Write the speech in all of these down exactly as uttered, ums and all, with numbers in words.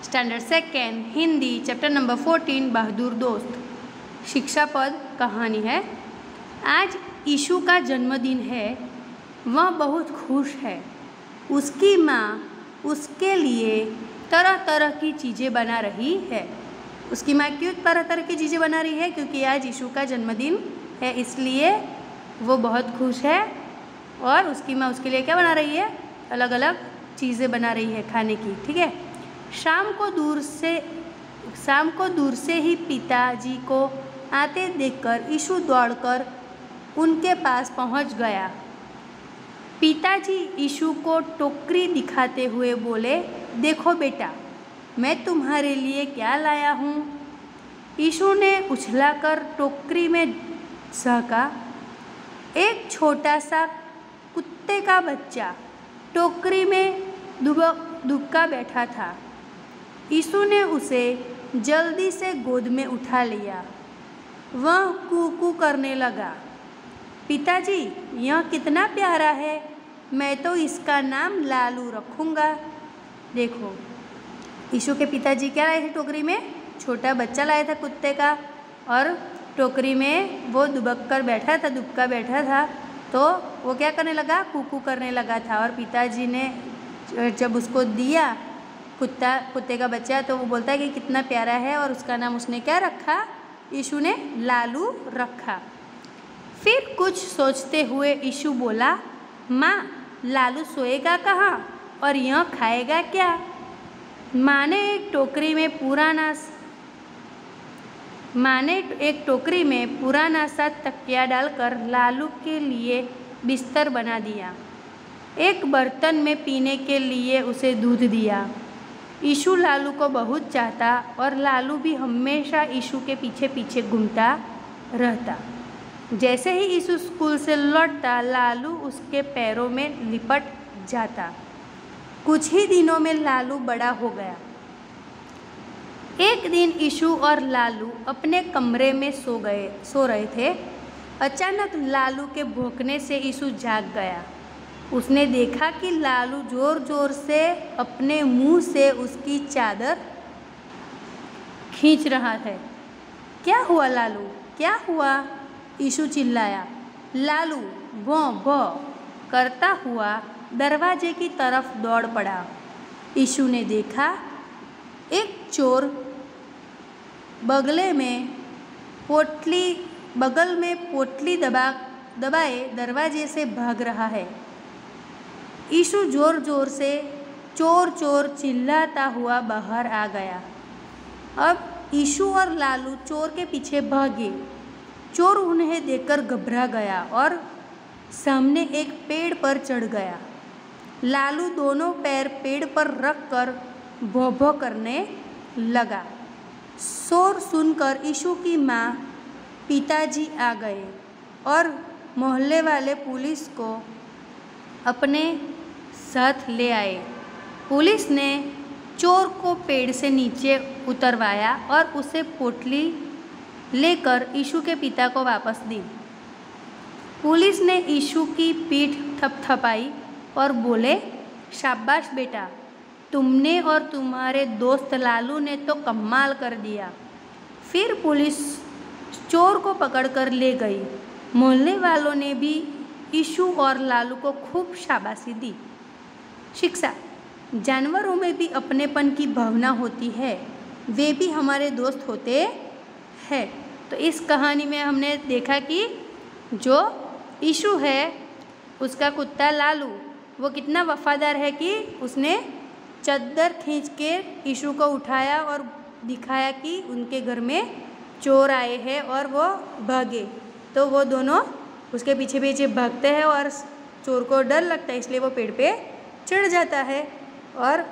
Standard second Hindi chapter number fourteen बहादुर दोस्त। शिक्षा पद कहानी है। आज यीशु का जन्मदिन है। वह बहुत खुश है। उसकी माँ उसके लिए तरह तरह की चीज़ें बना रही है। उसकी माँ क्यों तरह तरह की चीज़ें बना रही है? क्योंकि आज यीशु का जन्मदिन है, इसलिए वो बहुत खुश है। और उसकी माँ उसके लिए क्या बना रही है? अलग अलग चीज़ें बना रही है खाने की। ठीक है। शाम को दूर से शाम को दूर से ही पिताजी को आते देखकर यीशु दौड़कर उनके पास पहुंच गया। पिताजी यीशु को टोकरी दिखाते हुए बोले, देखो बेटा, मैं तुम्हारे लिए क्या लाया हूँ। यीशु ने उछलाकर टोकरी में झाँका। एक छोटा सा कुत्ते का बच्चा टोकरी में दुबक दुबका बैठा था। यीशु ने उसे जल्दी से गोद में उठा लिया। वह कू कू करने लगा। पिताजी, यह कितना प्यारा है। मैं तो इसका नाम लालू रखूँगा। देखो, यीशु के पिताजी क्या लाए थे टोकरी में? छोटा बच्चा लाया था कुत्ते का, और टोकरी में वो दुबक कर बैठा था, दुबका बैठा था। तो वो क्या करने लगा? कूकू करने लगा था। और पिताजी ने जब उसको दिया कुत्ता कुत्ते का बच्चा, तो वो बोलता है कि कितना प्यारा है, और उसका नाम उसने क्या रखा? यीशु ने लालू रखा। फिर कुछ सोचते हुए यीशु बोला, माँ, लालू सोएगा कहाँ और यह खाएगा क्या? माँ ने एक टोकरी में पुराना माँ ने एक टोकरी में पुराना सा तकिया डालकर लालू के लिए बिस्तर बना दिया। एक बर्तन में पीने के लिए उसे दूध दिया। यीशु लालू को बहुत चाहता, और लालू भी हमेशा यीशु के पीछे पीछे घूमता रहता। जैसे ही यीशु स्कूल से लौटता, लालू उसके पैरों में लिपट जाता। कुछ ही दिनों में लालू बड़ा हो गया। एक दिन यीशु और लालू अपने कमरे में सो गए सो रहे थे। अचानक लालू के भौंकने से यीशु जाग गया। उसने देखा कि लालू जोर जोर से अपने मुंह से उसकी चादर खींच रहा है। क्या हुआ लालू, क्या हुआ? यीशु चिल्लाया। लालू भौं भौं करता हुआ दरवाजे की तरफ दौड़ पड़ा। यीशु ने देखा, एक चोर बगले में पोटली बगल में पोटली दबा दबाए दरवाजे से भाग रहा है। यीशु जोर जोर से चोर चोर चिल्लाता हुआ बाहर आ गया। अब यीशु और लालू चोर के पीछे भागे। चोर उन्हें देखकर घबरा गया और सामने एक पेड़ पर चढ़ गया। लालू दोनों पैर पेड़ पर रख कर भौं भौं करने लगा। शोर सुनकर यीशु की माँ पिताजी आ गए और मोहल्ले वाले पुलिस को अपने साथ ले आए। पुलिस ने चोर को पेड़ से नीचे उतरवाया और उसे पोटली लेकर यीशु के पिता को वापस दी। पुलिस ने यीशु की पीठ थपथपाई और बोले, शाबाश बेटा, तुमने और तुम्हारे दोस्त लालू ने तो कमाल कर दिया। फिर पुलिस चोर को पकड़कर ले गई। मोहल्ले वालों ने भी यीशु और लालू को खूब शाबाशी दी। शिक्षा, जानवरों में भी अपनेपन की भावना होती है। वे भी हमारे दोस्त होते हैं। तो इस कहानी में हमने देखा कि जो यीशु है, उसका कुत्ता लालू, वो कितना वफादार है कि उसने चद्दर खींच के यीशु को उठाया और दिखाया कि उनके घर में चोर आए हैं, और वो भागे। तो वो दोनों उसके पीछे पीछे भागते हैं और चोर को डर लगता है, इसलिए वो पेड़ पे चढ़ जाता है। और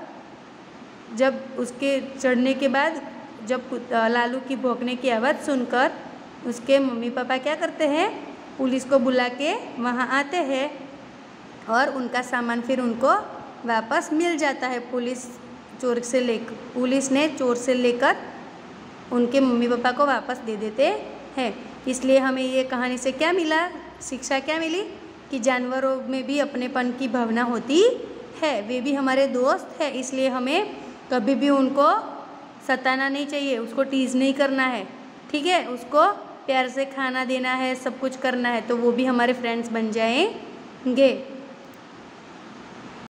जब उसके चढ़ने के बाद जब लालू की भौंकने की आवाज़ सुनकर उसके मम्मी पापा क्या करते हैं? पुलिस को बुला के वहाँ आते हैं, और उनका सामान फिर उनको वापस मिल जाता है। पुलिस चोर से ले पुलिस ने चोर से लेकर उनके मम्मी पापा को वापस दे देते हैं। इसलिए हमें ये कहानी से क्या मिला? शिक्षा क्या मिली? कि जानवरों में भी अपनेपन की भावना होती है। वे भी हमारे दोस्त हैं, इसलिए हमें कभी भी उनको सताना नहीं चाहिए, उसको टीज़ नहीं करना है, ठीक है। उसको प्यार से खाना देना है, सब कुछ करना है, तो वो भी हमारे फ्रेंड्स बन जाएंगे।